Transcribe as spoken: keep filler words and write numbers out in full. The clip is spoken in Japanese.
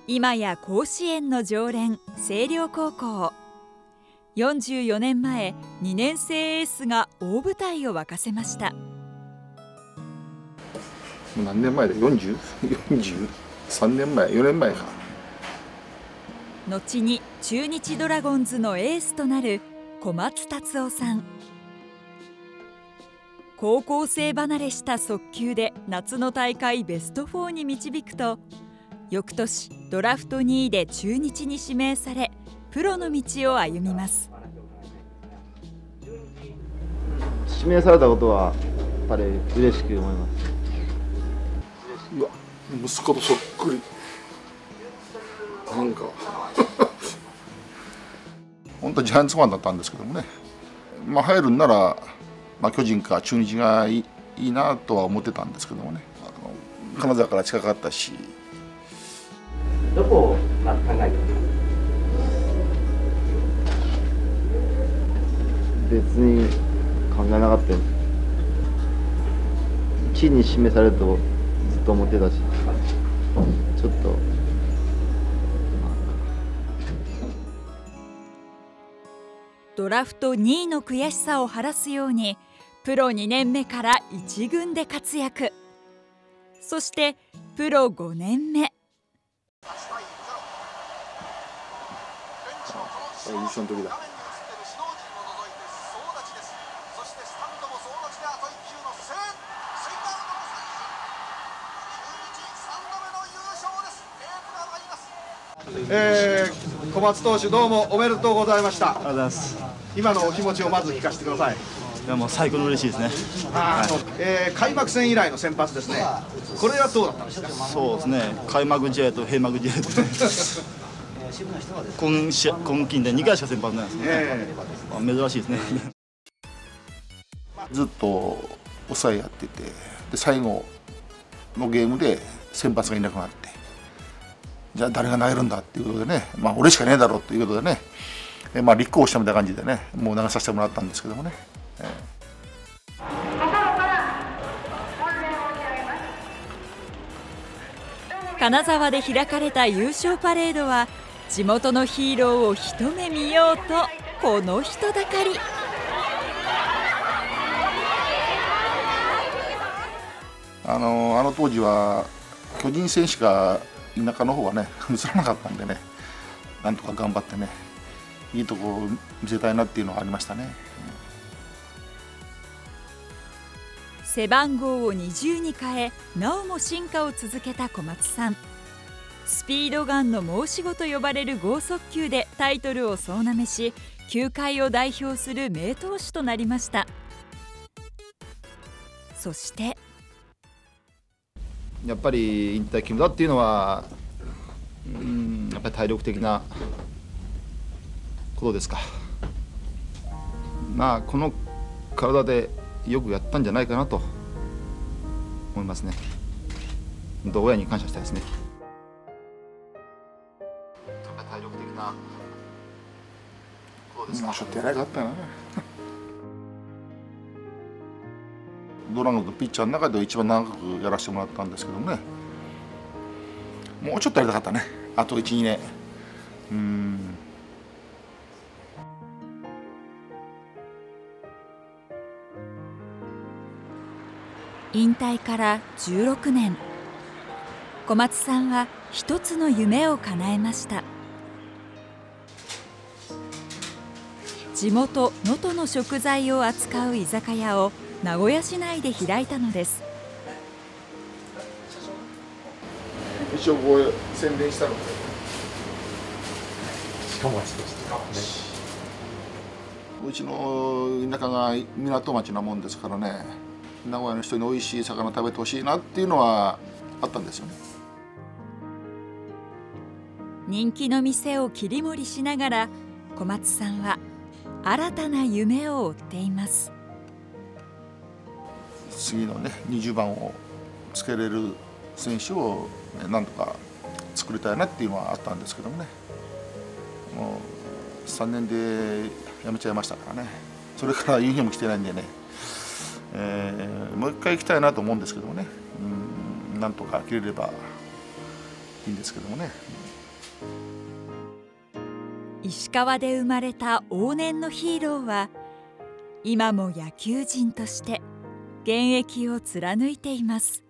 今や甲子園の常連星稜高校。よんじゅうよねんまえ、にねん生エースが大舞台を沸かせました。 何年前だ、よんじゅう、よんじゅうさんねんまえ、よねんまえか。 後に中日ドラゴンズのエースとなる小松達夫さん。高校生離れした速球で夏の大会ベストフォーに導くと、翌年ドラフトにいで中日に指名され、プロの道を歩みます。 指名されたことはやっぱり嬉しく思います。 うわ、息子とそっくり。なんか本当はジャイアンツファンだったんですけどもね、まあ、入るんなら、まあ、巨人か中日がいい、いいなとは思ってたんですけどもね。金沢から近かったし。 どこをまず考えてますか？ 別に考えなかったよ。いちいに指名されるとずっと思ってたし、ちょっと。 ドラフトにいの悔しさを晴らすように、プロにねんめから一軍で活躍。そしてプロごねんめ。 優勝の時だ。 えー、小松投手、どうもおめでとうございました。 ありがとうございます。 今のお気持ちをまず聞かせてください。 いや、もう最高に嬉しいですね。 あ、はい、えー、開幕戦以来の先発ですね。これはどうだったんですか？ そうですね、開幕試合と閉幕試合とね今試合今期でにかいしか先発ないですね、えーまあ、珍しいですねずっと抑えやってて、で最後のゲームで先発がいなくなって、じゃあ誰が投げるんだっていうことでね、まあ俺しかねえだろうということでね、えまあ立候補したみたいな感じでね、もう投げさせてもらったんですけどもね。えー金沢で開かれた優勝パレードは、地元のヒーローを一目見ようとこの人だかり。 あのあの当時は巨人選手が田舎の方はね映らなかったんでね、なんとか頑張ってね、いいところを見せたいなっていうのはありましたね。 背番号をにじゅうに変え、なおも進化を続けた小松さん。スピードガンの申し子と呼ばれる剛速球でタイトルを総なめし、球界を代表する名投手となりました。そしてやっぱり引退決めたっていうのは、うん、やっぱり体力的なことですか。まあこの体でよくやったんじゃないかなと思いますね。本当親に感謝したいですね。やっぱり体力的なことですか。 まあちょっとやらなかったな。ドラゴンズのピッチャーの中で一番長くやらせてもらったんですけどもね、もうちょっとやりたかったね、あといち、にねん。うーん引退からじゅうろくねん、小松さんは一つの夢を叶えました。地元能登の食材を扱う居酒屋を名古屋市内で開いたのです。 一応こう宣伝したので、 近町としてね。 うちの田舎が港町なもんですからね、名古屋の人に美味しい魚食べてほしいなっていうのはあったんですよね。 人気の店を切り盛りしながら、小松さんは新たな夢を追っています。 次のねにじゅうばんをつけれる選手をなんとか作りたいなっていうのはあったんですけどもね、もうさんねんで辞めちゃいましたからね。それからユニフォーム着てないんでね、えー、もう一回行きたいなと思うんですけどもね、うん、なんとか着れればいいんですけどもね。 石川で生まれた往年のヒーローは今も野球人として現役を貫いています。